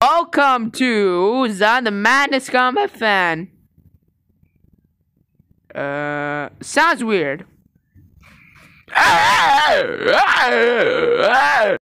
Welcome to Zaain, the Madness Combat Fan. Sounds weird.